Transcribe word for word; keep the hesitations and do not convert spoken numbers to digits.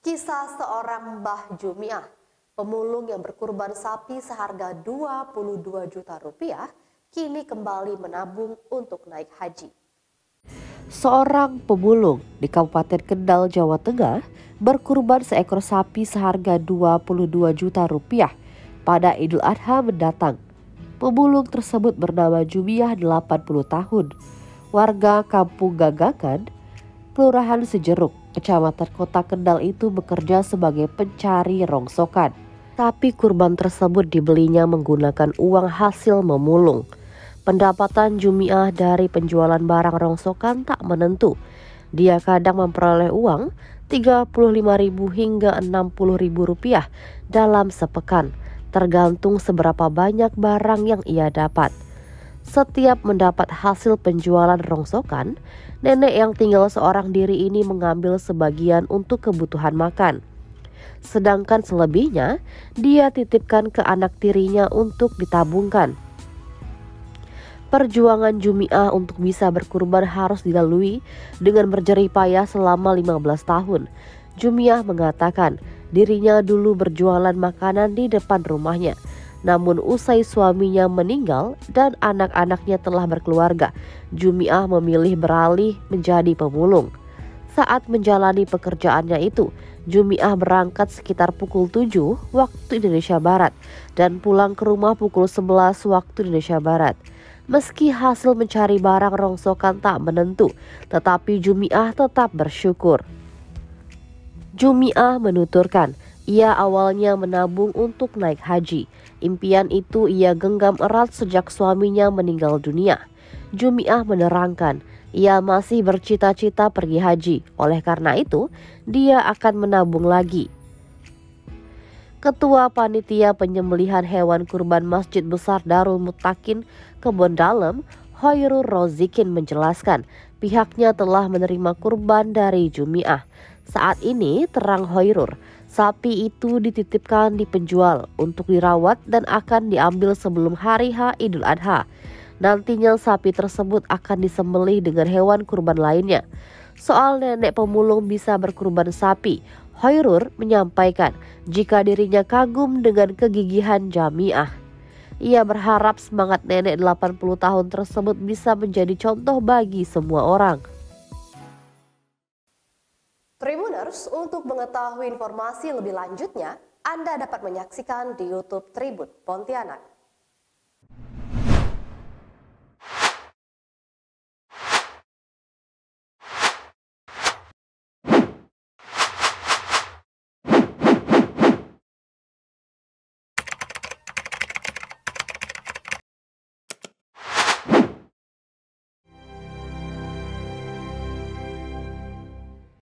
Kisah seorang Mbah Jumiah, pemulung yang berkurban sapi seharga dua puluh dua juta rupiah, kini kembali menabung untuk naik haji. Seorang pemulung di Kabupaten Kendal, Jawa Tengah berkurban seekor sapi seharga dua puluh dua juta rupiah pada Idul Adha mendatang. Pemulung tersebut bernama Jumiah, delapan puluh tahun, warga Kampung Gagakan, Kelurahan Sejeruk, Kecamatan Kota Kendal itu bekerja sebagai pencari rongsokan. Sapi kurban tersebut dibelinya menggunakan uang hasil memulung. Pendapatan Jumiah dari penjualan barang rongsokan tak menentu. Dia kadang memperoleh uang tiga puluh lima ribu hingga enam puluh ribu rupiah dalam sepekan, tergantung seberapa banyak barang yang ia dapat. Setiap mendapat hasil penjualan rongsokan, nenek yang tinggal seorang diri ini mengambil sebagian untuk kebutuhan makan. Sedangkan selebihnya dia titipkan ke anak tirinya untuk ditabungkan. Perjuangan Jumiah untuk bisa berkurban harus dilalui dengan berjerih payah selama lima belas tahun. Jumiah mengatakan dirinya dulu berjualan makanan di depan rumahnya. Namun usai suaminya meninggal dan anak-anaknya telah berkeluarga, Jumiah memilih beralih menjadi pemulung. Saat menjalani pekerjaannya itu, Jumiah berangkat sekitar pukul tujuh waktu Indonesia Barat dan pulang ke rumah pukul sebelas waktu Indonesia Barat. Meski hasil mencari barang rongsokan tak menentu, tetapi Jumiah tetap bersyukur. Jumiah menuturkan, ia awalnya menabung untuk naik haji. Impian itu ia genggam erat sejak suaminya meninggal dunia. Jumiah menerangkan, ia masih bercita-cita pergi haji. Oleh karena itu, dia akan menabung lagi. Ketua Panitia Penyembelihan Hewan Kurban Masjid Besar Darul Muttaqin Kebon Dalem, Hoirul Rozikin menjelaskan, pihaknya telah menerima kurban dari Jumiah. Saat ini, terang Hoirul, sapi itu dititipkan di penjual untuk dirawat dan akan diambil sebelum hari H Idul Adha. Nantinya sapi tersebut akan disembelih dengan hewan kurban lainnya. Soal nenek pemulung bisa berkurban sapi, Hoirul menyampaikan jika dirinya kagum dengan kegigihan Jumiah. Ia berharap semangat nenek delapan puluh tahun tersebut bisa menjadi contoh bagi semua orang. Tribuners, untuk mengetahui informasi lebih lanjutnya, Anda dapat menyaksikan di YouTube Tribun Pontianak.